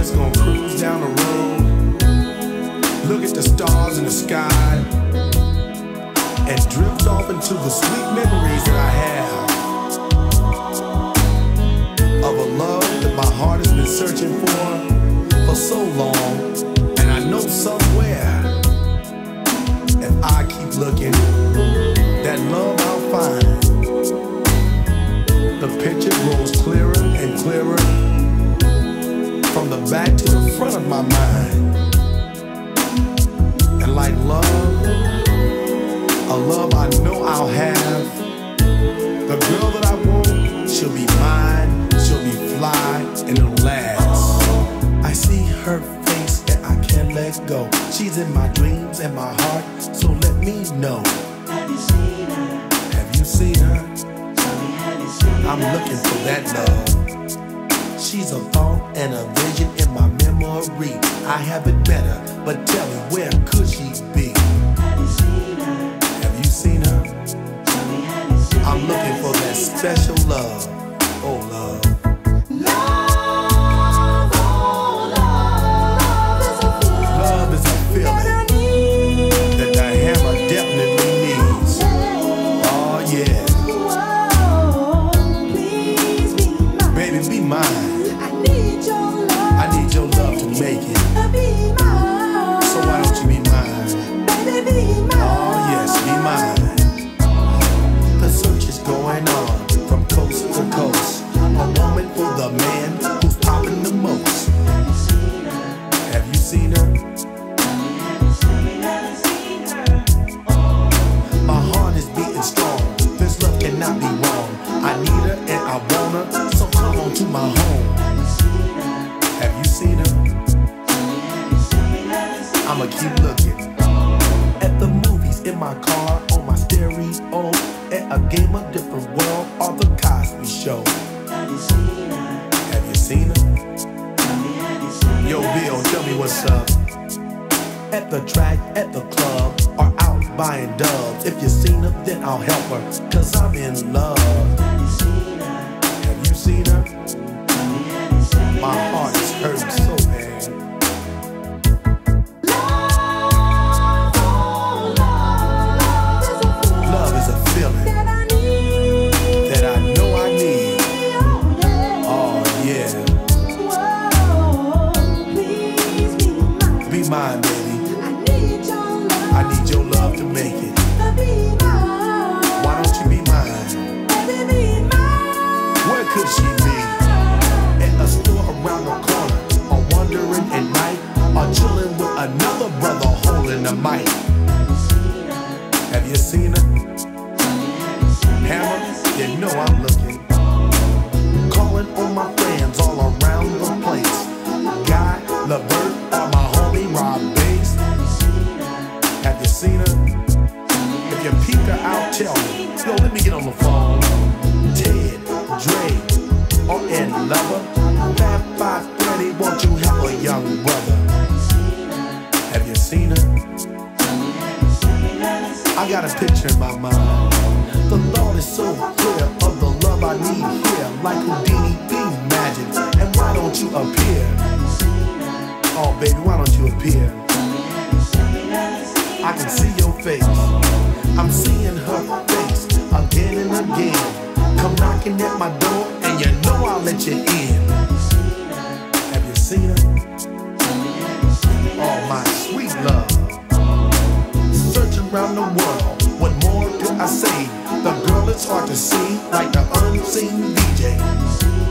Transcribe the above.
just gonna cruise down the road, look at the stars in the sky, and drift off into the sweet memories that I have of a love that my heart has been searching for so long. And I know somewhere, if I keep looking, that love I'll find. The picture grows clearer and clearer from the back to the front of my mind. And like love, a love I know I'll have. The girl that I want, she'll be mine, she'll be fly, and it'll last. I see her face and I can't let go. She's in my dreams and my heart, so let me know. Have you seen her? Have you seen her? Tell me, have you seen her? I'm looking for that love. She's a thought and a vision in my memory. I have it better, but tell me, where could she be? Have you seen her? Have you seen her? Tell me, have you seen her? I'm looking for that special love. Oh, love. Love is a feeling that the hammer definitely needs. Oh, yeah. Baby, be mine. I need your love to make it. So why don't you be mine? Oh, yes, be mine. The search is going on from coast to coast. A woman for the man who's popping the most. Have you seen her? My heart is beating strong. This love cannot be wrong. I need her and I want her, so come on to my home. Have you seen her? I'ma keep looking. At the movies, in my car, on my stereo, at a game of different world, or the Cosby Show. Have you seen her? Have you seen her? Yo, Bill, tell me what's up. At the track, at the club, or out buying doves. If you seen her, then I'll help her, cause I'm in love. Have you seen her? Have you seen her? My heart is hurting so bad. Love is a feeling that I know I need. Oh yeah. Be mine, baby. I need your love to make it. Why don't you be mine? Where could she be? At a store around the corner, or wandering at night, or chilling with another brother holding the mic. Have you seen her? Hammer, you know I'm looking. Calling on my friends all around the place. Guy, LeVert, or my homie Rob Bass. Have you seen her? If you peek her out, tell me. Yo, let me get on the phone. Ted, Dre, or Ed Lover. Fat 530, won't you help a young brother? Have you seen her? I got a picture in my mind. The thought is so clear of the love I need here. Like Houdini, be magic. And why don't you appear? Oh baby, why don't you appear? I can see your face. I'm seeing her face again and again. Come knocking at my door and you know I'll let you in. Have you seen her? Oh my sweet love. Searching around the world, what more do I say? The girl is hard to see, like the unseen DJ.